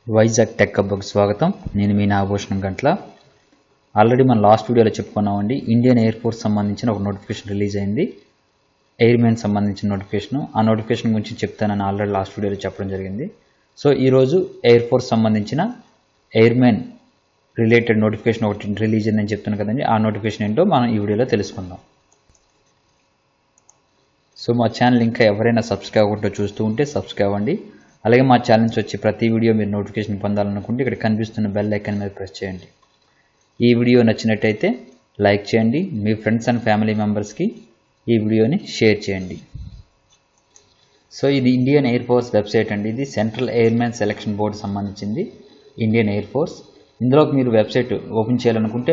Vizag tech హబ్‌కి స్వాగతం. నేను మీ నాగభూషణం గంట్ల. ఆల్రెడీ మనం లాస్ట్ వీడియోలో చెప్పుకున్నామండి. ఇండియన్ ఎయిర్ ఫోర్స్ సంబంధించిన ఒక నోటిఫికేషన్ రిలీజ్ అయింది. ఎయిర్ మ్యాన్ సంబంధించిన నోటిఫికేషన్. ఆ నోటిఫికేషన్ గురించి చెప్తానని ఆల్రెడీ లాస్ట్ వీడియోలో చెప్పడం జరిగింది. సో ఈరోజు ఎయిర్ ఫోర్స్ సంబంధించిన ఎయిర్ మ్యాన్ రిలేటెడ్ నోటిఫికేషన్ ఒకటి రిలీజ్ అయిందని చెప్తున్నాను కదండి. ఆ నోటిఫికేషన్ ఏంటో మనం ఈ వీడియోలో తెలుసుకుందాం. సో మా ఛానల్ ఇంకా ఎవరైనా సబ్స్క్రైబ్ అవ్వకుండా చూస్తూ ఉంటే సబ్స్క్రైబ్ అవ్వండి. అలాగే మా ఛానల్ నుంచి వచ్చే ప్రతి వీడియో మీరు నోటిఫికేషన్ పొందాలనుకుంటే ఇక్కడ కనిపిస్తున్న బెల్ ఐకాన్ మీద ప్రెస్ చేయండి. ఈ వీడియో నచ్చినట్టయితే లైక్ చేయండి. మీ ఫ్రెండ్స్ అండ్ ఫ్యామిలీ మెంబర్స్కి ఈ వీడియోని షేర్ చేయండి. సో ఇది ఇండియన్ ఎయిర్ ఫోర్స్ వెబ్సైట్ అండి. ఇది central airman selection board సంబంధించింది ఇండియన్ ఎయిర్ ఫోర్స్. ఇందులోకి మీరు వెబ్సైట్ ఓపెన్ చేయాలనుకుంటే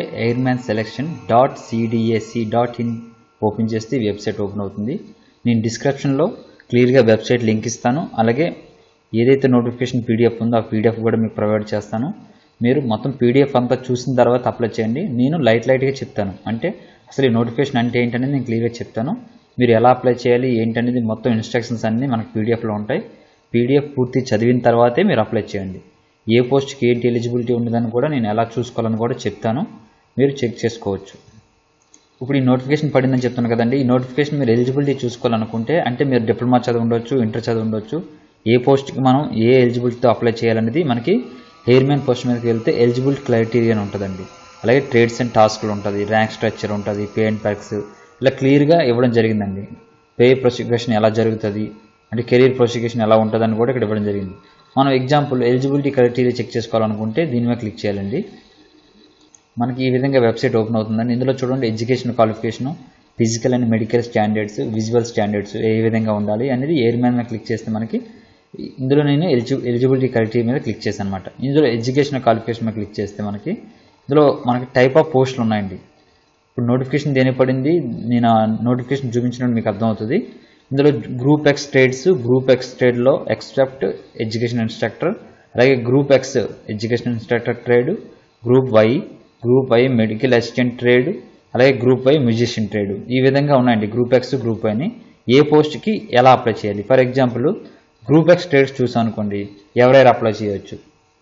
airmanselection.cdac.in ఓపెన్ చేస్తే ఈ వెబ్సైట్ ఓపెన్ అవుతుంది. నేను డిస్క్రిప్షన్లో క్లియర్గా వెబ్సైట్ లింక్ ఇస్తాను. అలాగే ఏదైతే నోటిఫికేషన్ పీడిఎఫ్ ఉందో ఆ పీడిఎఫ్ కూడా మీకు ప్రొవైడ్ చేస్తాను. మీరు మొత్తం పీడిఎఫ్ అంతా చూసిన తర్వాత అప్లై చేయండి. నేను లైట్గా చెప్తాను. అంటే అసలు ఈ నోటిఫికేషన్ అంటే ఏంటనేది నేను క్లియర్గా చెప్తాను. మీరు ఎలా అప్లై చేయాలి ఏంటనేది మొత్తం ఇన్స్ట్రక్షన్స్ అన్నీ మనకు పీడిఎఫ్లో ఉంటాయి. పీడిఎఫ్ పూర్తి చదివిన తర్వాతే మీరు అప్లై చేయండి. ఏ పోస్ట్కి ఏంటి ఎలిజిబిలిటీ ఉండదని కూడా నేను ఎలా చూసుకోవాలని కూడా చెప్తాను. మీరు చెక్ చేసుకోవచ్చు. ఇప్పుడు ఈ నోటిఫికేషన్ పడిందని చెప్తాను కదండి. ఈ నోటిఫికేషన్ మీరు ఎలిజిబిలిటీ చూసుకోవాలనుకుంటే అంటే మీరు డిప్లొమా చదివి ఉండొచ్చు, ఇంటర్ చదివి ఉండొచ్చు. ఏ పోస్ట్కి మనం ఏ ఎలిజిబిలిటీతో అప్లై చేయాలనేది మనకి ఎయిర్ మ్యాన్ పోస్ట్ మీదకి వెళ్తే ఎలిజిబిలిటీ క్రైటీరియా ఉంటుందండి. అలాగే ట్రేడ్స్ అండ్ టాస్క్లు ఉంటుంది, ర్యాంక్ స్ట్రక్చర్ ఉంటుంది, పే అండ్ ప్యాక్స్ ఇలా క్లియర్గా ఇవ్వడం జరిగిందండి. పే ప్రొసిక్యూషన్ ఎలా జరుగుతుంది అంటే కెరీర్ ప్రొసిక్యూషన్ ఎలా ఉంటుందని కూడా ఇక్కడ ఇవ్వడం జరిగింది. మనం ఎగ్జాంపుల్ ఎలిజిబిలిటీ క్రైటీరియా చెక్ చేసుకోవాలనుకుంటే దీని మీద క్లిక్ చేయాలండి. మనకి ఈ విధంగా వెబ్సైట్ ఓపెన్ అవుతుందండి. ఇందులో చూడండి education qualification, physical and medical standards, visual standards ఏ విధంగా ఉండాలి అనేది ఎయిర్ మ్యాన్ మీద క్లిక్ చేస్తే మనకి ఇందులో నేను ఎలిజిబిలిటీ క్రైటీరియా మీద క్లిక్ చేశాను అనమాట. ఇందులో ఎడ్యుకేషన్ క్వాలిఫికేషన్ మీద క్లిక్ చేస్తే ఇందులో మనకి టైప్ ఆఫ్ పోస్టులు ఉన్నాయండి. ఇప్పుడు నోటిఫికేషన్ దేని పడింది నేను ఆ నోటిఫికేషన్ చూపించినట్టు మీకు అర్థమవుతుంది. ఇందులో group X trades, group X ట్రేడ్లో ఎక్సెప్ట్ ఎడ్యుకేషన్ ఇన్స్ట్రక్టర్, అలాగే group X education instructor trade, group Y medical assistant trade, అలాగే గ్రూప్ వై మ్యూజిషియన్ ట్రేడ్ ఈ విధంగా ఉన్నాయండి. గ్రూప్ ఎక్స్, గ్రూప్ వైని ఏ పోస్ట్కి ఎలా అప్లై చేయాలి. For example group X trades చూసాం అనుకోండి, ఎవరైనా అప్లై చేయవచ్చు.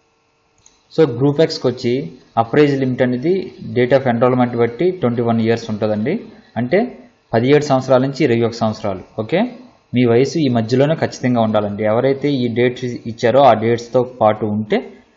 సో గ్రూప్ ఎక్స్కి వచ్చి అప్రైజ్ లిమిట్ అనేది డేట్ ఆఫ్ ఎన్రోల్మెంట్ బట్టి 21 years ఉంటుందండి. అంటే 17 సంవత్సరాల నుంచి 21 సంవత్సరాలు. ఓకే, మీ వయసు ఈ మధ్యలోనే ఖచ్చితంగా ఉండాలండి. ఎవరైతే ఈ డేట్స్ ఇచ్చారో ఆ డేట్స్తో పాటు ఉంటే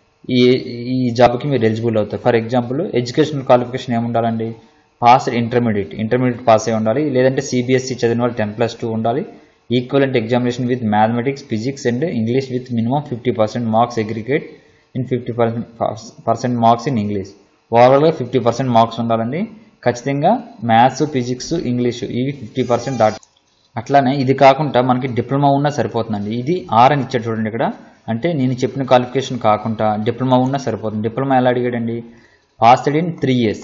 ఈ జాబ్కి మీరు ఎలిజిబుల్ అవుతారు. ఫర్ ఎగ్జాంపుల్ ఎడ్యుకేషనల్ క్వాలిఫికేషన్ ఏముండాలండి, ఇంటర్మీడియట్ పాస్ అయి ఉండాలి. లేదంటే సిబిఎస్ఈ చదివిన వాళ్ళు 10+2 ఉండాలి. Equivalent examination with mathematics, physics and English with minimum 50% marks aggregate in 50% marks in English. ఓవరాల్గా 50% మార్క్స్ ఉండాలండి. ఖచ్చితంగా మ్యాథ్స్, ఫిజిక్స్, ఇంగ్లీషు ఇవి 50% దాటి. అట్లానే ఇది కాకుండా మనకి డిప్లొమా ఉన్నా సరిపోతుందండి. ఇది ఆర్ అని ఇచ్చాడు చూడండి ఇక్కడ. అంటే నేను చెప్పిన క్వాలిఫికేషన్ కాకుండా డిప్లొమా ఉన్నా సరిపోతుంది. డిప్లొమా ఎలా అడిగాడండి, passed in 3 years.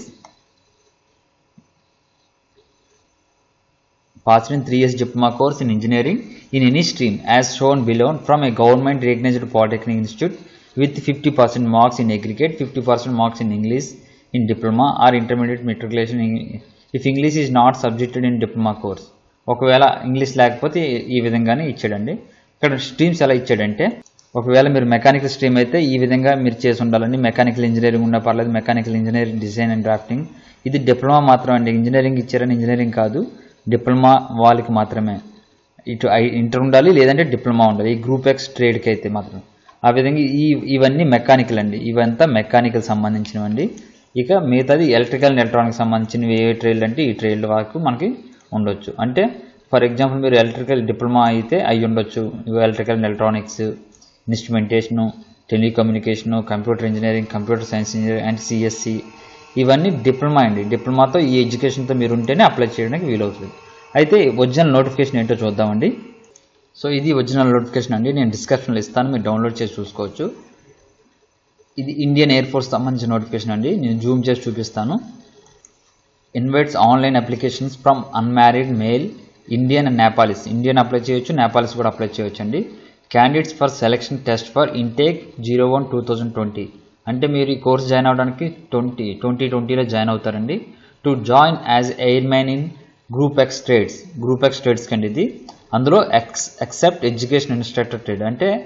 Passed in 3 years diploma course in engineering in any stream as shown below from a government recognized polytechnic institute with 50% marks in aggregate, 50% marks in English in diploma or intermediate matriculation if English is not subjected in diploma course. ఒకవేళ English లేకపోతే ఈ విధంగానే ఇచ్చాడండి. ఇక్కడ streams ఎలా ఇచ్చాడంటే ఒకవేళ మీరు మెకానికల్ స్ట్రీమ్ అయితే ఈ విధంగా మీరు చేసి ఉండాలండి. మెకానికల్ ఇంజనీరింగ్ ఉన్నా పర్లేదు. Mechanical engineering design and drafting ఇది డిప్లొమా మాత్రం అండి. ఇంజనీరింగ్ ఇచ్చారని ఇంజనీరింగ్ కాదు, డిప్లొమా వాళ్ళకి మాత్రమే. ఇటు ఇంటర్ ఉండాలి లేదంటే డిప్లొమా ఉండాలి ఈ గ్రూప్ ఎక్స్ ట్రేడ్కి అయితే మాత్రం. ఆ విధంగా ఇవన్నీ మెకానికల్ అండి. ఇవంతా మెకానికల్ సంబంధించినవండి. ఇక మిగతాది ఎలక్ట్రికల్ అండ్ ఎలక్ట్రానిక్ సంబంధించినవి ఏ ట్రేడ్లు అంటే ఈ ట్రేడ్ వరకు మనకి ఉండొచ్చు. అంటే ఫర్ ఎగ్జాంపుల్ మీరు ఎలక్ట్రికల్ డిప్లొమా అయితే అయి ఉండొచ్చు. Electrical and electronics, instrumentation, telecommunication, computer engineering, computer science engineering and CSC ఇవన్నీ డిప్లొమా అండి. డిప్లొమాతో ఈ ఎడ్యుకేషన్తో మీరు ఉంటేనే అప్లై చేయడానికి వీలవుతుంది. అయితే ఒరిజినల్ నోటిఫికేషన్ ఏంటో చూద్దామండి. సో ఇది ఒరిజినల్ నోటిఫికేషన్ అండి. నేను డిస్క్రిప్షన్లో ఇస్తాను, మీరు డౌన్లోడ్ చేసి చూసుకోవచ్చు. ఇది ఇండియన్ ఎయిర్ ఫోర్స్ సంబంధించిన నోటిఫికేషన్ అండి. నేను జూమ్ చేసి చూపిస్తాను. Invites online applications from unmarried male Indian and Nepalis. Indian apply చేయొచ్చు, నేపాలీస్ కూడా అప్లై చేయొచ్చు అండి. Candidates for selection test for intake 01/2020 అంటే మీరు ఈ కోర్స్ జాయిన్ అవ్వడానికి 2020లో జాయిన్ అవుతారండి. To join as airman in group X trades కండి ఇది. అందులో ఎక్సెప్ట్ ఎడ్యుకేషన్ ఇన్స్ట్రక్టర్ ట్రేడ్ అంటే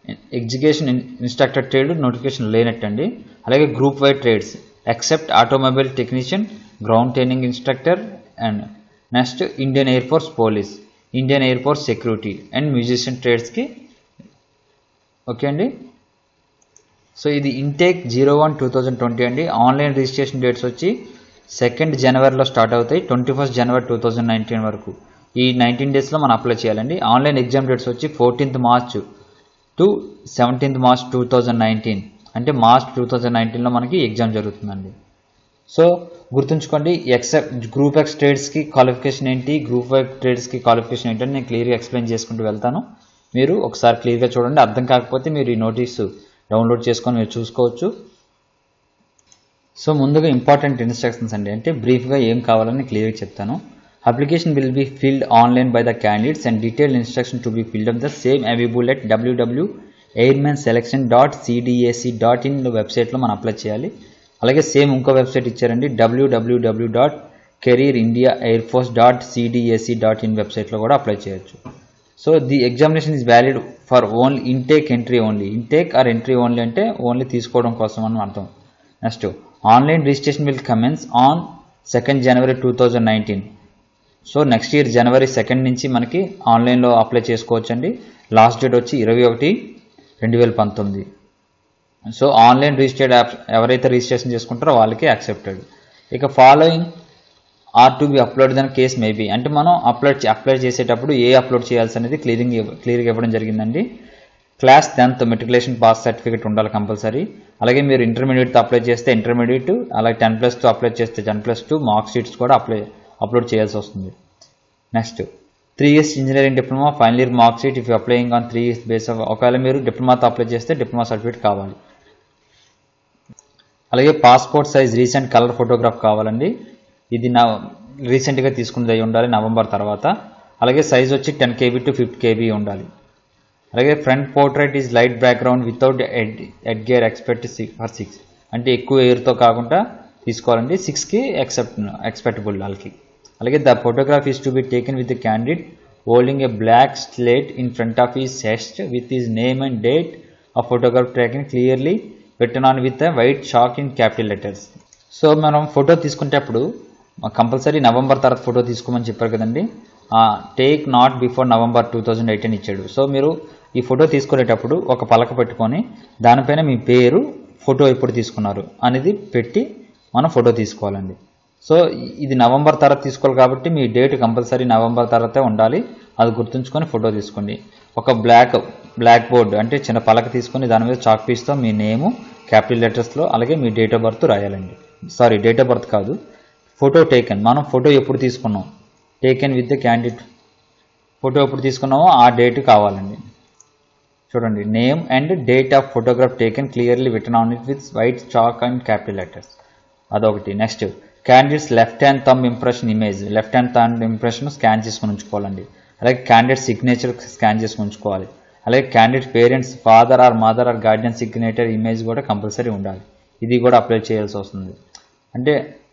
ఎడ్యుకేషన్ ఇన్స్ట్రక్టర్ ట్రేడ్ నోటిఫికేషన్ లేనట్టండి. అలాగే group Y trades except automobile technician, ground training instructor and next Indian air force police, Indian air force security and musician ట్రేడ్స్కి. Okay అండి. So ఇది intake 01/2020 అండి. Online registration dates వచ్చి 2nd జనవరిలో start అవుతాయి 21st జనవరి 2019 వరకు. ఈ 19 డేస్లో మనం అప్లై చేయాలండి. ఆన్లైన్ ఎగ్జామ్ డేట్స్ వచ్చి 14th March to 17th March 2019, అంటే మార్చ్ 2019లో మనకి ఎగ్జామ్ జరుగుతుందండి. సో గుర్తుంచుకోండి, గ్రూప్ ఎక్స్ ట్రేడ్స్కి క్వాలిఫికేషన్ ఏంటి, గ్రూప్ వై ట్రేడ్స్కి క్వాలిఫికేషన్ ఏంటని నేను క్లియర్గా ఎక్స్ప్లెయిన్ చేసుకుంటూ వెళ్తాను. మీరు ఒకసారి క్లియర్గా చూడండి. అర్థం కాకపోతే మీరు ఈ నోటీసు డౌన్లోడ్ చేసుకొని మీరు చూసుకోవచ్చు. సో ముందుగా ఇంపార్టెంట్ ఇన్స్ట్రక్షన్స్ అండి, అంటే బ్రీఫ్గా ఏం కావాలని క్లియర్గా చెప్తాను. Application will be filled online by the candidates and detailed instruction to be filled up the same available at www.airmanselection.cdac.in వెబ్సైట్లో మనం అప్లై చేయాలి. అలాగే సేమ్ ఇంకో వెబ్సైట్ ఇచ్చారండి, www.careerindiaairforce.cdac.in వెబ్సైట్లో కూడా అప్లై చేయొచ్చు. So the examination is valid for only intake entry only. Intake or entry only అంటే ఓన్లీ తీసుకోవడం కోసం అని అర్థం. Next online registration will commence on 2nd January 2019. So next year January 2nd నుంచి మనకి ఆన్లైన్లో అప్లై చేసుకోవచ్చు అండి. లాస్ట్ డేట్ వచ్చి 21/2019. సో ఆన్లైన్ రిజిస్టర్డ్ యాప్ ఎవరైతే రిజిస్ట్రేషన్ చేసుకుంటారో వాళ్ళకి యాక్సెప్టెడ్. ఇక following are to be upload then case maybe, అంటే మనం అప్లై చేసేటప్పుడు ఏ అప్లోడ్ చేయాల్సి అనేది క్లియర్గా ఇవ్వడం జరిగిందండి. Class 10th matriculation pass certificate ఉండాలి కంపల్సరీ. అలాగే మీరు ఇంటర్మీడియట్తో అప్లై చేస్తే ఇంటర్మీడియట్, అలాగే 10+2 అప్లై చేస్తే 10+2 మార్క్ షీట్స్ కూడా అప్లోడ్ చేయాల్సి వస్తుంది. Next 3 years engineering diploma final year mark sheet if applying on 3 years base of, ఒకవేళ మీరు డిప్లొమాతో అప్లై చేస్తే డిప్లొమా సర్టిఫికేట్ కావాలి. అలాగే passport size recent colour photograph కావాలండి. ఇది రీసెంట్గా తీసుకున్నది అయి ఉండాలి, నవంబర్ తర్వాత. అలాగే సైజ్ వచ్చి 10 KB to 50 KB ఉండాలి. అలాగే front portrait is light background without head gear for 6, అంటే ఎక్కువ ఎయిర్తో కాకుండా తీసుకోవాలండి. 6కి ఎక్స్పెక్టబుల్ వాళ్ళకి. అలాగే the photograph is to be taken with the candidate holding a black slate in front of his chest with his name and date. ఆ photograph taken clearly written on with white chalk in capital letters. So మనం photo తీసుకునేటప్పుడు compulsory November తర్వాత photo తీసుకోమని చెప్పారు కదండి. Take not before November 2018 ఇచ్చాడు. So మీరు ఈ ఫోటో తీసుకునేటప్పుడు ఒక పలక పెట్టుకొని దానిపైన మీ పేరు, ఫోటో ఎప్పుడు తీసుకున్నారు అనేది పెట్టి మనం ఫోటో తీసుకోవాలండి. సో ఇది నవంబర్ తర్వాత తీసుకోవాలి కాబట్టి మీ డేట్ కంపల్సరీ నవంబర్ తర్వాతే ఉండాలి. అది గుర్తుంచుకొని ఫోటో తీసుకోండి. ఒక బ్లాక్ బోర్డ్ అంటే చిన్న పలక తీసుకొని దాని మీద చాక్ పీస్తో మీ నేము క్యాపిటల్ లెటర్స్లో, అలాగే మీ డేట్ ఆఫ్ బర్త్ రాయాలండి. సారీ, డేట్ ఆఫ్ బర్త్ కాదు, ఫోటో టేకెన్. మనం ఫోటో ఎప్పుడు తీసుకున్నాం, taken with the candidate, photo ఎప్పుడు తీసుకున్నామో ఆ డేట్ కావాలండి. చూడండి, name and date of photograph taken clearly written on it with white chalk and capital letters, అదొకటి. Next candidates left hand thumb impression image, left hand thumb impression scan చేసుకుని ఉంచుకోవాలండి. అలాగే candidate signature scan చేసుకుని ఉంచుకోవాలి. అలాగే candidate parents father or mother or guardian signature image కూడా compulsory ఉండాలి. ఇది కూడా అప్లై చేయాల్సి వస్తుంది. అంటే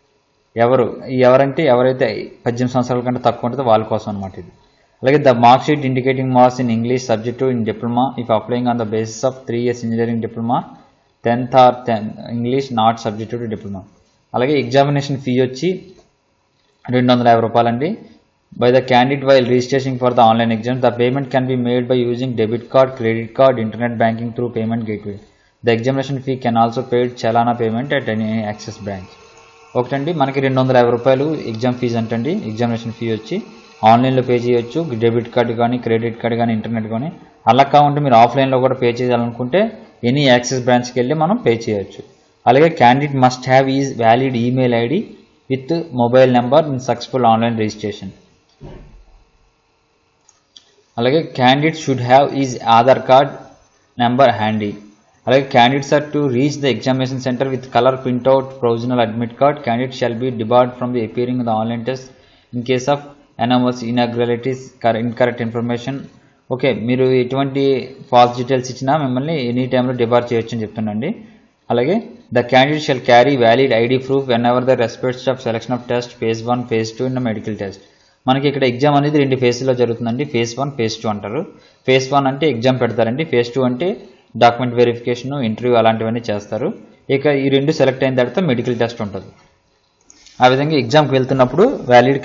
ఎవరైతే 18 సంవత్సరాల కంటే తక్కువ ఉంటుందో వాళ్ళ కోసం అనమాట ఇది. అలాగే the mark sheet indicating marks in English subject in diploma if applying on the basis of 3 years engineering diploma 10th or 10 English not subject to diploma. అలాగే ఎగ్జామినేషన్ ఫీ వచ్చి 250 రూపాయలండి. By the candidate while registration for the online exams the payment can be made by using debit card, credit card, internet banking through payment gateway. The examination fee can also paid చలానా payment at any Axis branch. ఒకటండి, మనకి 250 రూపాయలు exam fees అంటండి. Examination fee వచ్చి ఆన్లైన్లో pay చేయొచ్చు, debit card కానీ, credit card కానీ, internet కానీ. అలా కాకుండా మీరు ఆఫ్లైన్లో కూడా పే చేయాలనుకుంటే ఎనీ యాక్సిస్ బ్రాంచ్కి వెళ్ళి మనం పే చేయొచ్చు. అలాగే candidate must have is valid email ID with mobile number in successful online registration. అలాగే candidate should have is Aadhaar card number handy. అలాగే candidates are to reach the examination centre with colour printout provisional admit card. Candidate shall be debarred from the appearing the online test in case of anonymous irregularities incorrect information. Okay, మీరు ఎటువంటి falls details ఇచ్చినా మిమ్మల్ని any టైంలో debar చేయొచ్చు అని చెప్తుండండి. అలాగే the candidate shall carry valid ID proof whenever the respects of selection of test phase 1 phase 2 in the medical test. మనకి ఇక్కడ ఎగ్జామ్ అనేది 2 ఫేజ్లో జరుగుతుందండి. ఫేజ్ 1, ఫేజ్ 2 అంటారు. ఫేజ్ 1 అంటే ఎగ్జామ్ పెడతారండి. ఫేజ్ 2 అంటే డాక్యుమెంట్ వెరిఫికేషన్, ఇంటర్వ్యూ అలాంటివన్నీ చేస్తారు. ఇక ఈ 2 సెలెక్ట్ అయిన తర్వాత మెడికల్ టెస్ట్ ఉంటుంది. ఆ విధంగా ఎగ్జామ్కి వెళ్తున్నప్పుడు వ్యాలిడ్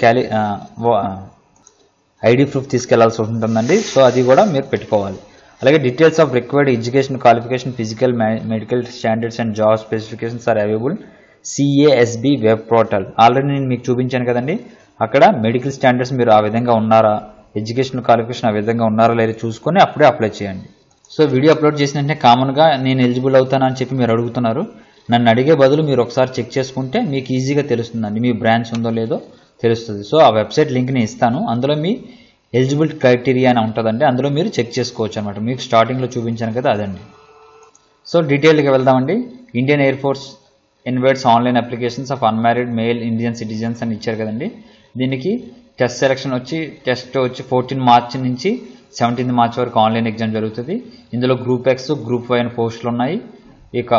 ఐడి ప్రూఫ్ తీసుకెళ్లాల్సి ఉంటుందండి. సో అది కూడా మీరు పెట్టుకోవాలి. అలాగే details of required education qualification, physical, medical standards and job specifications are available CASB web portal. Already నేను మీకు చూపించాను కదండి. అక్కడ మెడికల్ స్టాండర్డ్స్ మీరు ఆ విధంగా ఉన్నారా, ఎడ్యుకేషన్ క్వాలిఫికేషన్ ఆ విధంగా ఉన్నారా లేదా చూసుకొని అప్పుడే అప్లై చేయండి. సో వీడియో అప్లోడ్ చేసిన వెంటనే కామన్గా నేను ఎలిజిబుల్ అవుతానని చెప్పి మీరు అడుగుతున్నారు. నన్ను అడిగే బదులు మీరు ఒకసారి చెక్ చేసుకుంటే మీకు ఈజీగా తెలుస్తుందండి, మీ బ్రాంచ్ ఉందో లేదో తెలుస్తుంది. సో ఆ వెబ్సైట్ లింక్ నేను ఇస్తాను. అందులో మీ ఎలిజిబిలిటీ క్రైటీరియా అని ఉంటుందండి. అందులో మీరు చెక్ చేసుకోవచ్చు అనమాట. మీకు స్టార్టింగ్లో చూపించాను కదా అదండి. సో డీటెయిల్గా వెళ్దామండి. Indian air force invites online applications of unmarried male Indian citizens అని ఇచ్చారు కదండి. దీనికి టెస్ట్ సెలక్షన్ వచ్చి 14 మార్చి నుంచి 17 మార్చి వరకు ఆన్లైన్ ఎగ్జామ్ జరుగుతుంది. ఇందులో గ్రూప్ ఎక్స్, గ్రూప్ వై అని పోస్టులు ఉన్నాయి. ఇక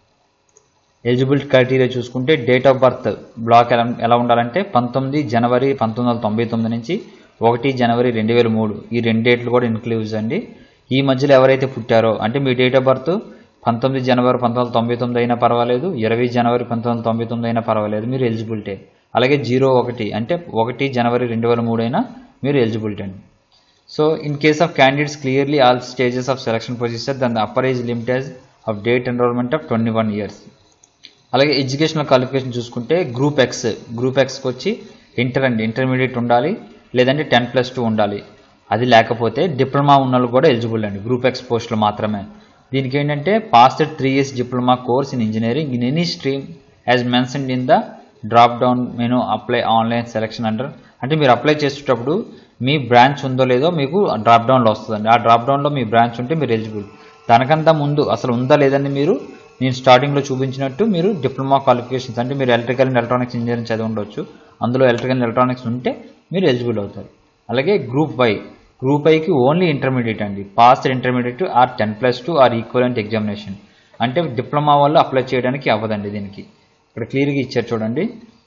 ఎలిజిబిలిటీ క్రైటీరియా చూసుకుంటే డేట్ ఆఫ్ బర్త్ బ్లాక్ ఎలా ఉండాలంటే 19 జనవరి 1999 నుంచి 1 జనవరి 2003 ఈ 2 డేట్లు కూడా ఇన్క్లూజ్ అండి. ఈ మధ్యలో ఎవరైతే పుట్టారో అంటే మీ డేట్ ఆఫ్ బర్త్ 19 జనవరి 1999 అయినా పర్వాలేదు, 20 జనవరి 1999 అయినా పర్వాలేదు, మీరు ఎలిజిబిలిటీ. అలాగే 01 అంటే 1 జనవరి 2003 అయినా మీరు ఎలిజిబిలిటీ అండి. So in case of candidates clearly all stages of selection procedure then the upper age limit of date enrolment of 21 years. అలాగే ఎడ్యుకేషనల్ క్వాలిఫికేషన్ చూసుకుంటే గ్రూప్ ఎక్స్కి వచ్చి ఇంటర్మీడియట్ ఉండాలి, లేదంటే 10+2 ఉండాలి. అది లేకపోతే డిప్లొమా ఉన్న వాళ్ళు కూడా ఎలిజిబుల్ అండి, గ్రూప్ ఎక్స్ పోస్టులు మాత్రమే. దీనికి ఏంటంటే passed 3 years diploma course in engineering in any stream as mentioned in the drop down menu apply online selection under. అంటే మీరు అప్లై చేసేటప్పుడు మీ బ్రాంచ్ ఉందో లేదో మీకు డ్రాప్ డౌన్లో వస్తుందండి. ఆ డ్రాప్ డౌన్లో మీ బ్రాంచ్ ఉంటే మీరు ఎలిజిబుల్. దానికంతా ముందు అసలు ఉందా లేదని మీరు నేను స్టార్టింగ్లో చూపించినట్టు మీరు డిప్లొమా క్వాలిఫికేషన్స్ అంటే మీరు ఎలక్ట్రికల్ అండ్ ఎలక్ట్రానిక్స్ ఇంజనీరింగ్ చదివి ఉండొచ్చు, అందులో ఎలక్ట్రికల్ అండ్ ఎలక్ట్రానిక్స్ ఉంటే మీరు ఎలిజిబుల్ అవుతారు. అలాగే గ్రూప్ వైకి ఓన్లీ ఇంటర్మీడియట్ అండి, passed intermediate or 10+2 or equivalent examination. అంటే డిప్లొమా వాళ్ళు అప్లై చేయడానికి అవ్వదండి. దీనికి ఇక్కడ క్లియర్గా ఇచ్చారు చూడండి.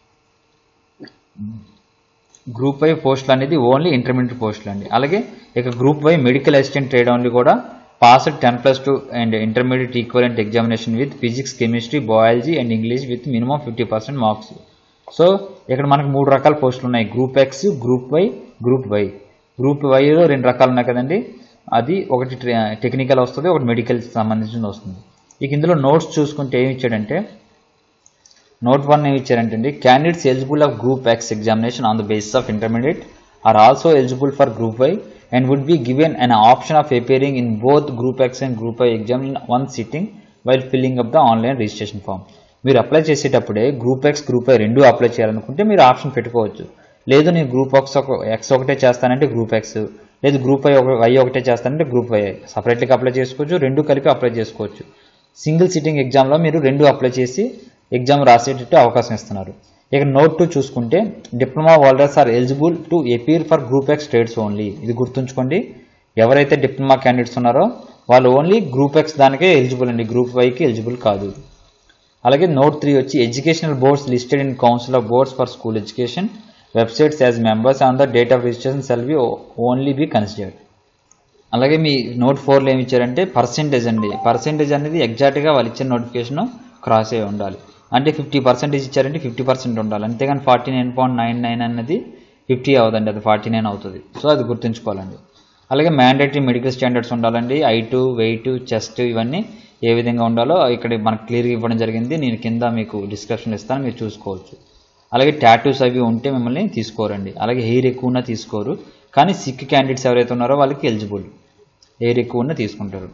గ్రూప్ వై పోస్టులు అనేది ఓన్లీ ఇంటర్మీడియట్ పోస్టులు అండి. అలాగే ఇక group Y medical assistant trade only కూడా passed 10+2 and intermediate equivalent examination with physics, chemistry, biology and English with minimum 50% marks. So ఇక్కడ మనకు 3 రకాల పోస్టులు ఉన్నాయి, group X, group Y, group Y. Group వైలో 2 రకాలు ఉన్నాయి కదండి. అది ఒకటి టెక్నికల్ వస్తుంది, ఒకటి మెడికల్ సంబంధించింది వస్తుంది. ఇక ఇందులో నోట్స్ చూసుకుంటే ఏమి ఇచ్చాడంటే నోట్ 1 ఏమి ఇచ్చారంటే candidates eligible of group X examination on the basis of intermediate are also eligible for group Y and would be given an option of appearing in both Group X and Group Y exam in one sitting while filling up the online registration form. మీరు apply చేసేటప్పుడే group X, group Y రెండు apply చేయాలనుకుంటే మీరు option పెట్టుకోవచ్చు. లేదు నేను group X ఒకటే చేస్తానంటే గ్రూప్ ఎక్స్, లేదు గ్రూప్ వై ఒకటే చేస్తానంటే గ్రూప్ వై సపరేట్గా అప్లై చేసుకోవచ్చు, 2 కలిపి అప్లై చేసుకోవచ్చు. సింగిల్ సిట్టింగ్ ఎగ్జామ్లో మీరు 2 అప్లై చేసి ఎగ్జామ్ రాసేటట్టు అవకాశం ఇస్తున్నారు. ఇక నోట్ 2 చూసుకుంటే diploma holders are eligible to appear for group X trades only. ఇది గుర్తుంచుకోండి, ఎవరైతే డిప్లొమా క్యాండిడేట్స్ ఉన్నారో వాళ్ళు ఓన్లీ గ్రూప్ ఎక్స్ దానికే ఎలిజిబుల్ అండి, గ్రూప్ వైకి ఎలిజిబుల్ కాదు. అలాగే నోట్ 3 వచ్చి educational boards listed in council of boards for school education websites as members on the date of registration shall be only be considered. అలాగే మీ నోట్ 4లో ఏమి ఇచ్చారంటే పర్సెంటేజ్ అండి. పర్సెంటేజ్ అనేది ఎగ్జాక్ట్గా వాళ్ళు ఇచ్చిన నోటిఫికేషన్ క్రాస్ అయ్యి ఉండాలి. అంటే 50% ఇచ్చారంటే 50% ఉండాలి, అంతేగాని 49.99 అన్నది 50 అవ్వదండి, అది 49 అవుతుంది. సో అది గుర్తుంచుకోవాలండి. అలాగే మ్యాండేటరీ మెడికల్ స్టాండర్డ్స్ ఉండాలండి, హైట్, వెయిట్, చెస్ట్ ఇవన్నీ ఏ విధంగా ఉండాలో ఇక్కడ మనకు క్లియర్గా ఇవ్వడం జరిగింది. నేను కింద మీకు డిస్క్రిప్షన్ ఇస్తాను, మీరు చూసుకోవచ్చు. అలాగే టాటూస్ అవి ఉంటే మిమ్మల్ని తీసుకోరండి. అలాగే హెయిర్ ఎక్కువ ఉన్నా తీసుకోరు, కానీ సిక్ క్యాండిడేట్స్ ఎవరైతే ఉన్నారో వాళ్ళకి ఎలిజిబుల్, హెయిర్ ఎక్కువ ఉన్నా తీసుకుంటారు.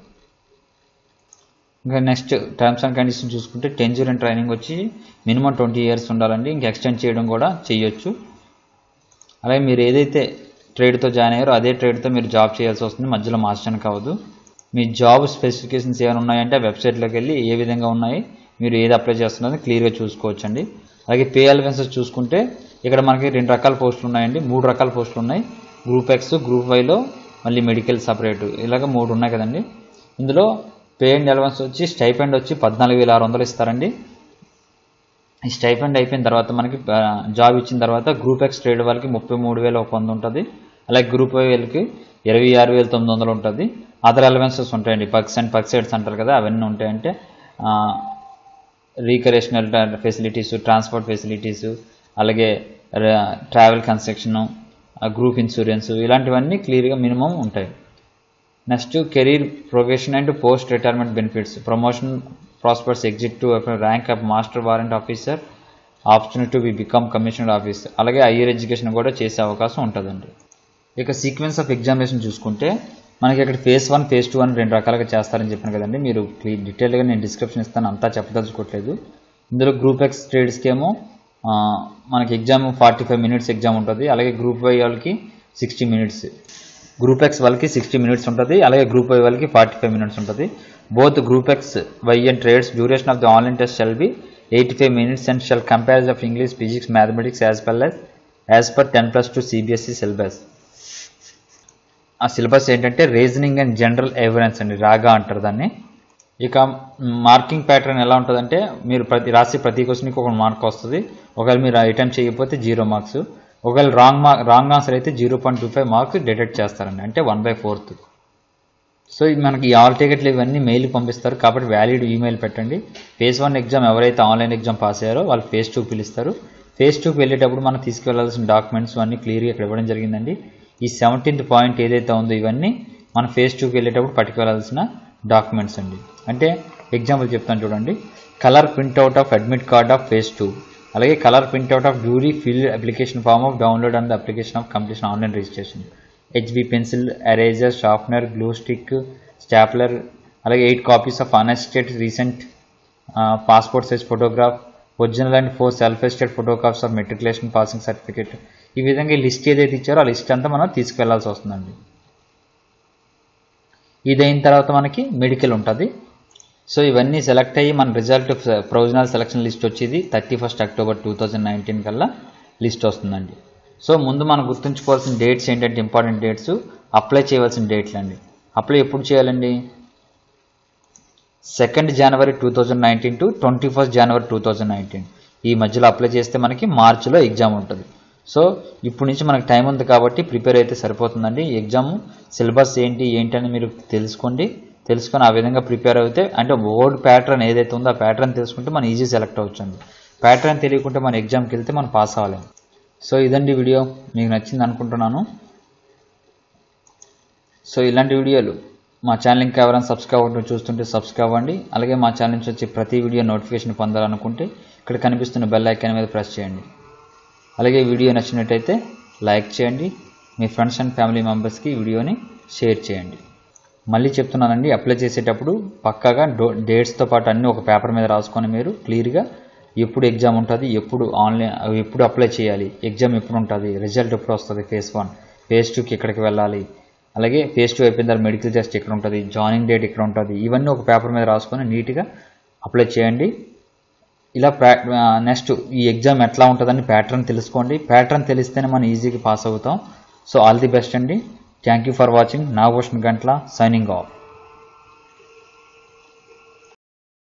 ఇంకా నెక్స్ట్ టర్మ్స్ అండ్ కండిషన్ చూసుకుంటే 10 year ట్రైనింగ్ వచ్చి మినిమం 20 years ఉండాలండి, ఇంకా ఎక్స్టెండ్ చేయడం కూడా చేయొచ్చు. అలాగే మీరు ఏదైతే ట్రేడ్తో జాయిన్ అయ్యారో అదే ట్రేడ్తో మీరు జాబ్ చేయాల్సి వస్తుంది, మధ్యలో మార్చడానికి అవ్వదు. మీ జాబ్ స్పెసిఫికేషన్స్ ఏమైనా ఉన్నాయంటే వెబ్సైట్లోకి వెళ్ళి ఏ విధంగా ఉన్నాయి, మీరు ఏది అప్లై చేస్తున్నారో క్లియర్గా చూసుకోవచ్చండి. అలాగే పే అలవెన్సెస్ చూసుకుంటే ఇక్కడ మనకి 2 రకాల పోస్టులు ఉన్నాయండి, 3 రకాల పోస్టులు ఉన్నాయి. గ్రూప్ ఎక్స్, గ్రూప్ వైలో మళ్ళీ మెడికల్ సపరేట్, ఇలాగ 3 ఉన్నాయి కదండి. ఇందులో పే అండ్ అలవెన్స్ వచ్చి స్టైపెండ్ వచ్చి 14,600 ఇస్తారండి. ఈ స్టైఫండ్ అయిపోయిన తర్వాత మనకి జాబ్ ఇచ్చిన తర్వాత గ్రూప్ ఎక్స్ ట్రేడ్ వాళ్ళకి 33,100 ఉంటుంది. అలాగే గ్రూప్ వై వాళ్ళకి 26,900 ఉంటుంది. అదర్ అలవెన్సెస్ ఉంటాయండి, పర్క్స్ అండ్ పర్క్సైడ్స్ అంటారు కదా, అవన్నీ ఉంటాయంటే రీకరేషనల్ ఫెసిలిటీస్, ట్రాన్స్పోర్ట్ ఫెసిలిటీస్, అలాగే ట్రావెల్ కన్స్ట్రక్షన్, గ్రూప్ ఇన్సూరెన్స్, ఇలాంటివన్నీ క్లియర్గా మినిమం ఉంటాయి. Next career progression and post retirement benefits, promotion prospects, executive rank of master warrant officer, opportunity to become commissioner officer, అలాగే హైయర్ ఎడ్యుకేషన్ కూడా చేసే అవకాశం ఉంటుందండి. ఇక సీక్వెన్స్ ఆఫ్ ఎగ్జామినేషన్ చూసుకుంటే మనకి ఇక్కడ ఫేజ్ 1, ఫేజ్ 2 అని 2 రకాలుగా చేస్తారని చెప్పాను కదండి. మీరు డీటెయిల్గా నేను డిస్క్రిప్షన్ ఇస్తాను, అంతా చెప్పదలుచుకోవట్లేదు. ఇందులో గ్రూప్ ఎక్స్ ట్రేడ్స్కి ఏమో మనకి ఎగ్జామ్ 45 మినిట్స్ ఎగ్జామ్ ఉంటుంది. అలాగే గ్రూప్ వై వాళ్ళకి 60 మినిట్స్, గ్రూప్ ఎక్స్ వాళ్ళకి 60 మినిట్స్ ఉంటుంది. అలాగే గ్రూప్ వై వాళ్ళకి 45 మినిట్స్ ఉంటుంది. Both group X Y and trades duration of the online test shall be 85 minutes and shall compare of English, physics, mathematics as per 10+2 CBSE syllabus. ఆ syllabus ఏంటంటే reasoning and general awareness అండి, రాగా అంటారు దాన్ని. ఇక marking pattern ఎలా ఉంటుందంటే మీరు రాసి ప్రతి క్వశ్చన్కి 1 మార్క్ వస్తుంది. ఒకవేళ మీరు అటెంప్ట్ చేయకపోతే 0 మార్క్స్, ఒకవేళ రాంగ్ ఆన్సర్ అయితే 0.25 మార్క్స్ డిడక్ట్ చేస్తారండి, అంటే 1/4. సో ఇది మనకి ఆల్ టికెట్లు ఇవన్నీ మెయిల్ పంపిస్తారు కాబట్టి వ్యాలిడ్ ఈమెయిల్ పెట్టండి. ఫేజ్ 1 ఎగ్జామ్ ఎవరైతే ఆన్లైన్ ఎగ్జామ్ పాస్ అయ్యారో వాళ్ళు ఫేజ్ 2 పిలుస్తారు. ఫేజ్ 2కి వెళ్ళేటప్పుడు మనం తీసుకువెళ్లాల్సిన డాక్యుమెంట్స్ అన్నీ క్లియర్గా ఇక్కడ ఇవ్వడం జరిగిందండి. ఈ 17th పాయింట్ ఏదైతే ఉందో ఇవన్నీ మనం ఫేజ్ 2కి వెళ్ళేటప్పుడు పట్టుకెళ్లాల్సిన డాక్యుమెంట్స్ అండి. అంటే ఎగ్జాంపుల్ చెప్తాను చూడండి. Colour printout of admit card of phase 2, అలాగే colour printout of duly filled application form of download and application of completion online registration, HB pencil, eraser, sharpener, glue stick, stapler, అలాగే 8 copies of unattested recent passport size photograph, original and 4 self attested photographs of matriculation passing certificate. ఈ విధంగా ఈ list ఏదైతే ఇచ్చారో ఆ list అంతా మనం తీసుకెళ్లాల్సి వస్తుందండి. ఇది అయిన తర్వాత మనకి మెడికల్ ఉంటుంది. సో ఇవన్నీ సెలెక్ట్ అయ్యి మన రిజల్ట్ ప్రొవిజనల్ సెలక్షన్ లిస్ట్ వచ్చేది 31 అక్టోబర్ 2019 కల్లా లిస్ట్ వస్తుందండి. సో ముందు మనం గుర్తుంచుకోవాల్సిన డేట్స్ ఏంటంటే ఇంపార్టెంట్ డేట్స్, అప్లై చేయవలసిన డేట్లు అండి. అప్లై ఎప్పుడు చేయాలండి? 2 జనవరి 2019 టు 21 జనవరి 2019 ఈ మధ్యలో అప్లై చేస్తే మనకి మార్చిలో ఎగ్జామ్ ఉంటుంది. సో ఇప్పుడు నుంచి మనకి టైం ఉంది కాబట్టి ప్రిపేర్ అయితే సరిపోతుందండి. ఎగ్జామ్ సిలబస్ ఏంటి అని మీరు తెలుసుకొని ఆ విధంగా ప్రిపేర్ అయితే, అంటే బోర్డ్ ప్యాటర్న్ ఏదైతే ఉందో ఆ ప్యాటర్న్ తెలుసుకుంటే మనం ఈజీ సెలెక్ట్ అవ్వచ్చండి. ప్యాటర్న్ తెలియకుంటే మన ఎగ్జామ్కి వెళ్తే మనం పాస్ అవ్వలేము. సో ఇదండి వీడియో, మీకు నచ్చింది అనుకుంటున్నాను. సో ఇలాంటి వీడియోలు మా ఛానల్ ఇంకా ఎవరైనా సబ్స్క్రైబ్ అవ్వడం చూస్తుంటే సబ్స్క్రైబ్ అవ్వండి. అలాగే మా ఛానల్ నుంచి వచ్చే ప్రతి వీడియో నోటిఫికేషన్ పొందాలనుకుంటే ఇక్కడ కనిపిస్తున్న బెల్ ఐకాన్ మీద ప్రెస్ చేయండి. అలాగే వీడియో నచ్చినట్టయితే లైక్ చేయండి, మీ ఫ్రెండ్స్ అండ్ ఫ్యామిలీ మెంబర్స్కి వీడియోని షేర్ చేయండి. మళ్ళీ చెప్తున్నానండి, అప్లై చేసేటప్పుడు పక్కాగా డేట్స్తో పాటు అన్నీ ఒక పేపర్ మీద రాసుకొని మీరు క్లియర్గా ఎప్పుడు ఎగ్జామ్ ఉంటుంది, ఎప్పుడు అప్లై చేయాలి, ఎగ్జామ్ ఎప్పుడు ఉంటుంది, రిజల్ట్ ఎప్పుడు వస్తుంది, ఫేజ్ 1, ఫేజ్ 2కి ఎక్కడికి వెళ్ళాలి, అలాగే ఫేజ్ 2 అయిపోయిన తర్వాత మెడికల్ టెస్ట్ ఎక్కడ ఉంటుంది, జాయినింగ్ డేట్ ఎక్కడ ఉంటుంది, ఇవన్నీ ఒక పేపర్ మీద రాసుకొని నీట్గా అప్లై చేయండి. ఇలా నెక్స్ట్ ఈ ఎగ్జామ్ ఎట్లా ఉంటుందని ప్యాటర్న్ తెలుసుకోండి. ప్యాటర్న్ తెలిస్తేనే మనం ఈజీగా పాస్ అవుతాం. సో ఆల్ ది బెస్ట్ అండి. Thank you for watching. Nagabhushan Gantla signing of.